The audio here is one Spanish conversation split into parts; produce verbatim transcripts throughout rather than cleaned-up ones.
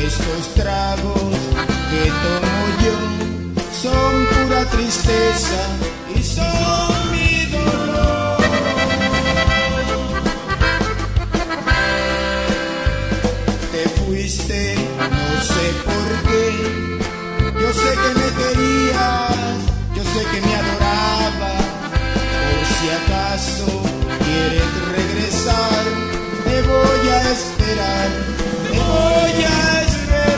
Estos tragos que tomo yo son pura tristeza y son mi dolor. Te fuiste, no sé por qué. Yo sé que me querías, yo sé que me adorabas. Por si acaso quieres regresar, te voy a esperar, te voy a esperar.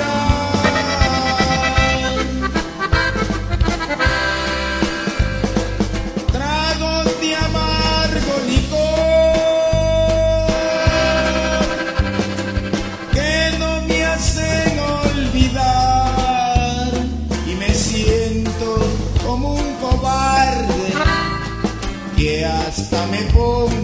Tragos de amargo licor que no me hacen olvidar, y me siento como un cobarde que hasta me pongo